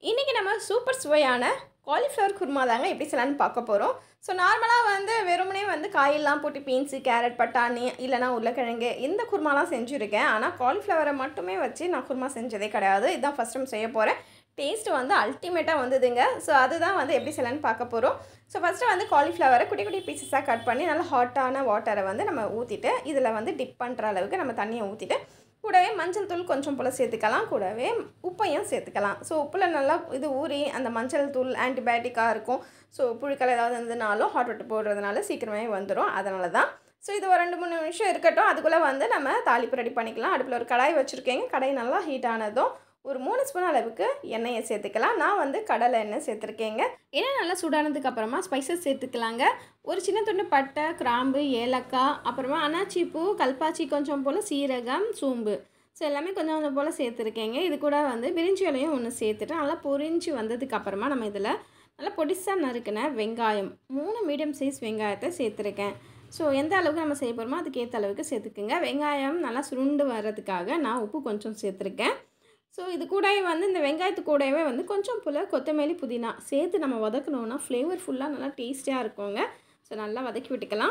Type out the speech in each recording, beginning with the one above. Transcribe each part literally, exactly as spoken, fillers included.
இன்றைக்கி நம்ம சூப்பர் சுவையான காலிஃப்ளவர் குருமா தாங்க எப்படி செய்யலான்னு பார்க்க போகிறோம். ஸோ நார்மலாக வந்து வெறுமனே வந்து காயெல்லாம் போட்டு பீன்ஸு, கேரட், பட்டாணி இல்லைனா உருளைக்கிழங்கு இந்த குருமாலாம் செஞ்சுருக்கேன். ஆனால் காலிஃப்ளவரை மட்டுமே வச்சு நான் குருமா செஞ்சதே கிடையாது. இதுதான் ஃபஸ்ட் டைம் செய்ய போகிறேன். டேஸ்ட் வந்து அல்டிமேட்டாக வந்ததுங்க. ஸோ அதுதான் வந்து எப்படி செய்யலான்னு பார்க்க போகிறோம். ஸோ ஃபஸ்ட்டு வந்து காலிஃப்ளவரை குட்டி குட்டி பீசஸாக கட் பண்ணி நல்லா ஹாட்டான வாட்டரை வந்து நம்ம ஊற்றிட்டு இதில் வந்து டிப் பண்ணுற அளவுக்கு நம்ம தண்ணியை ஊற்றிட்டு கூடவே மஞ்சள் தூள் கொஞ்சம் போல் சேர்த்துக்கலாம். கூடவே உப்பையும் சேர்த்துக்கலாம். ஸோ உப்பில் நல்லா இது ஊறி அந்த மஞ்சள் தூள் ஆன்டிபயோட்டிக்காக இருக்கும். ஸோ புழுக்கள் ஏதாவது இருந்ததுனாலும் ஹாட் வாட்டர் போடுறதுனால சீக்கிரமே வந்துடும். அதனால தான். ஸோ இது ஒரு ரெண்டு மூணு நிமிஷம் இருக்கட்டும். அதுக்குள்ளே வந்து நம்ம தாளிப்பு ரெடி பண்ணிக்கலாம். அடுப்பில் ஒரு கடாய் வச்சுருக்கேங்க. கடாய் நல்லா ஹீட் ஆனதும் ஒரு மூணு ஸ்பூன் அளவுக்கு எண்ணெயை சேர்த்துக்கலாம். நான் வந்து கடலை எண்ணெய் சேர்த்துருக்கேங்க. எண்ணெய் நல்லா சூடானதுக்கு அப்புறமா ஸ்பைசஸ் சேர்த்துக்கலாங்க. ஒரு சின்ன துண்டு பட்டை, கிராம்பு, ஏலக்காய், அப்புறமா அன்னாச்சி பூ, கல்பாச்சி, கொஞ்சம் போல் சீரகம், சோம்பு, ஸோ எல்லாமே கொஞ்சம் கொஞ்சம் போல் சேர்த்துருக்கேங்க. இது கூட வந்து பிரிஞ்சி இலையும் ஒன்று சேர்த்துட்டு நல்லா பொரிஞ்சு வந்ததுக்கு அப்புறமா நம்ம இதில் நல்லா பொடிசாக நறுக்கின வெங்காயம் மூணு மீடியம் சைஸ் வெங்காயத்தை சேர்த்துருக்கேன். ஸோ எந்த அளவுக்கு நம்ம செய்ய போகிறோமோ அதுக்கேற்ற அளவுக்கு சேர்த்துக்குங்க. வெங்காயம் நல்லா சுருண்டு வர்றதுக்காக நான் உப்பு கொஞ்சம் சேர்த்துருக்கேன். ஸோ இது கூடவே வந்து இந்த வெங்காயத்து கூடவே வந்து கொஞ்சம் போல் கொத்தமல்லி, புதினா சேர்த்து நம்ம வதக்கணுன்னா ஃப்ளேவர்ஃபுல்லாக நல்லா டேஸ்டியாக இருக்குங்க. ஸோ நல்லா வதக்கி விட்டுக்கலாம்.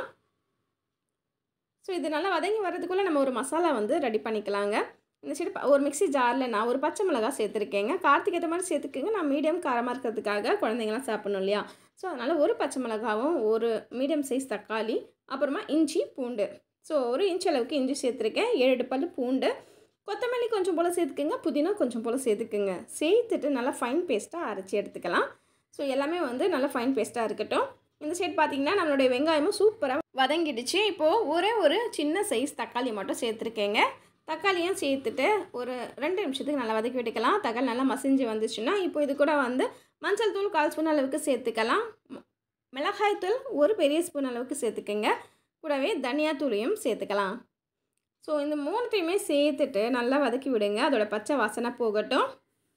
ஸோ இது நல்லா வதங்கி வர்றதுக்குள்ளே நம்ம ஒரு மசாலா வந்து ரெடி பண்ணிக்கலாங்க. இந்த சைடு ஒரு மிக்ஸி ஜாரில் நான் ஒரு பச்சை மிளகா சேர்த்துருக்கேங்க. காரத்துக்கு ஏற்ற மாதிரி சேர்த்துக்குங்க. நான் மீடியம் காரமாக இருக்கிறதுக்காக குழந்தைங்களாம் சாப்பிடணும் இல்லையா? ஸோ அதனால் ஒரு பச்சை மிளகாவும் ஒரு மீடியம் சைஸ் தக்காளி, அப்புறமா இஞ்சி, பூண்டு, ஸோ ஒரு இன்ச் அளவுக்கு இஞ்சி சேர்த்துருக்கேன். ஏழு பல் பூண்டு, கொத்தமல்லி கொஞ்சம் போல் சேர்த்துக்குங்க, புதினா கொஞ்சம் போல் சேர்த்துக்குங்க. சேர்த்துட்டு நல்லா ஃபைன் பேஸ்ட்டாக அரைச்சி எடுத்துக்கலாம். ஸோ எல்லாமே வந்து நல்லா ஃபைன் பேஸ்ட்டாக இருக்கட்டும். இந்த சைடு பார்த்திங்கன்னா நம்மளுடைய வெங்காயமும் சூப்பராக வதங்கிடுச்சு. இப்போது ஒரே ஒரு சின்ன சைஸ் தக்காளி மட்டும் சேர்த்துருக்கேங்க. தக்காளியும் சேர்த்துட்டு ஒரு ரெண்டு நிமிஷத்துக்கு நல்லா வதக்கி விட்டுக்கலாம். தக்காளி நல்லா மசிஞ்சு வந்துச்சுன்னா இப்போ இது கூட வந்து மஞ்சள் தூள் கால் ஸ்பூன் அளவுக்கு சேர்த்துக்கலாம். மிளகாய் தூள் ஒரு பெரிய ஸ்பூன் அளவுக்கு சேர்த்துக்கங்க. கூடவே தனியாத்தூளையும் சேர்த்துக்கலாம். ஸோ இந்த மூணுத்தையுமே சேர்த்துட்டு நல்லா வதக்கி விடுங்க. அதோட பச்சை வாசனை போகட்டும்.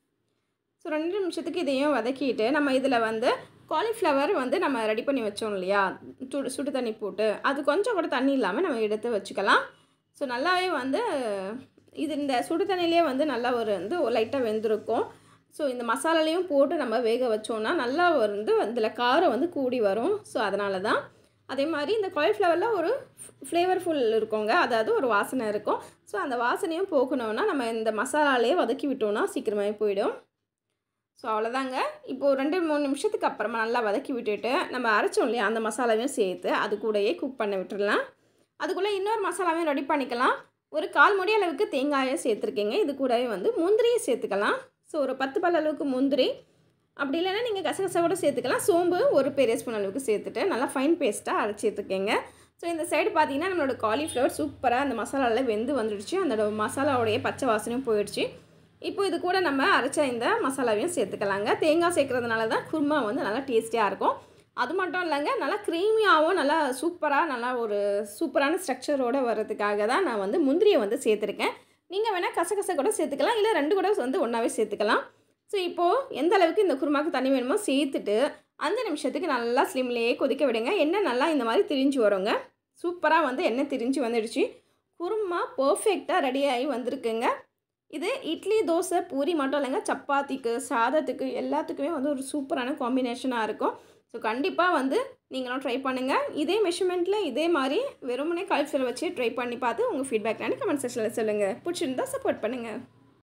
ஸோ ரெண்டு நிமிஷத்துக்கு இதையும் வதக்கிட்டு நம்ம இதில் வந்து காலிஃப்ளவர் வந்து நம்ம ரெடி பண்ணி வச்சோம் இல்லையா, சுடு சுடு தண்ணி போட்டு, அது கொஞ்சம் கூட தண்ணி இல்லாமல் நம்ம எடுத்து வச்சுக்கலாம். ஸோ நல்லாவே வந்து இது இந்த சுடு தண்ணியிலே வந்து நல்லா ஒரு வந்து லைட்டாக வெந்திருக்கும். ஸோ இந்த மசாலாலையும் போட்டு நம்ம வேக வச்சோன்னா நல்லா வந்து இதில் காரம் வந்து கூடி வரும். ஸோ அதனால தான். அதே மாதிரி இந்த காலிஃப்ளவரில் ஒரு ஃப்ளேவர்ஃபுல் இருக்குங்க, அதாவது ஒரு வாசனை இருக்கும். ஸோ அந்த வாசனையும் போகணுன்னா நம்ம இந்த மசாலாலேயே வதக்கி விட்டோம்னா சீக்கிரமாகவே போயிடும். ஸோ அவ்வளோதாங்க. இப்போது ரெண்டு மூணு நிமிஷத்துக்கு அப்புறமா நல்லா வதக்கி விட்டுட்டு நம்ம அரைச்சோம் இல்லையா அந்த மசாலாவையும் சேர்த்து அது கூடயே குக் பண்ண விட்டுடலாம். அதுக்குள்ளே இன்னொரு மசாலாவையும் ரெடி பண்ணிக்கலாம். ஒரு கால் முடி அளவுக்கு தேங்காயை சேர்த்துருக்கீங்க. இது கூடவே வந்து முந்திரியை சேர்த்துக்கலாம். ஸோ ஒரு பத்து பல் அளவுக்கு முந்திரி, அப்படி இல்லைன்னா நீங்கள் கசகசா கூட சேர்த்துக்கலாம். சோம்பு ஒரு பெரிய ஸ்பூன் அளவுக்கு சேர்த்துட்டு நல்லா ஃபைன் பேஸ்ட்டாக அரைச்சி எடுத்துக்கங்க. ஸோ இந்த சைடு பார்த்திங்கன்னா நம்மளோட காலிஃப்ளவர் சூப்பராக அந்த மசாலாவில் வெந்து வந்துடுச்சு. அந்த மசாலாவுடைய பச்சை வாசனையும் போயிடுச்சு. இப்போ இது கூட நம்ம அரைச்ச இந்த மசாலாவையும் சேர்த்துக்கலாங்க. தேங்காய் சேர்க்குறதுனால தான் குருமா வந்து நல்லா டேஸ்டியாக இருக்கும். அது மட்டும் இல்லைங்க, நல்லா க்ரீமியாகவும் நல்லா சூப்பராக நல்லா ஒரு சூப்பரான ஸ்ட்ரக்சரோடு வர்றதுக்காக தான் நான் வந்து முந்திரியை வந்து சேர்த்துருக்கேன். நீங்கள் வேணால் கசகசா கூட சேர்த்துக்கலாம், இல்லை ரெண்டு கூட வந்து ஒன்றாவே சேர்த்துக்கலாம். ஸோ இப்போது எந்த அளவுக்கு இந்த குருமாவுக்கு தண்ணி வேணுமோ சேர்த்துட்டு அஞ்சு நிமிஷத்துக்கு நல்லா ஸ்லிம்லேயே கொதிக்க விடுங்க. எண்ணெய் நல்லா இந்த மாதிரி திரிஞ்சு வருங்க. சூப்பராக வந்து எண்ணெய் திரிஞ்சு வந்துடுச்சு. குருமா பர்ஃபெக்டாக ரெடியாகி வந்திருக்குங்க. இது இட்லி, தோசை, பூரி மட்டும் இல்லைங்க, சப்பாத்திக்கு, சாதத்துக்கு எல்லாத்துக்குமே வந்து ஒரு சூப்பரான காம்பினேஷனாக இருக்கும். ஸோ கண்டிப்பாக வந்து நீங்களும் ட்ரை பண்ணுங்கள். இதே மெஷர்மெண்ட்டில் இதே மாதிரி வெறுமனே காலிஃப்ளவர் வச்சு ட்ரை பண்ணி பார்த்து உங்கள் ஃபீட்பேக் நான் கமெண்ட் செக்ஷனில் சொல்லுங்கள். பிடிச்சிருந்தா சப்போர்ட் பண்ணுங்கள்.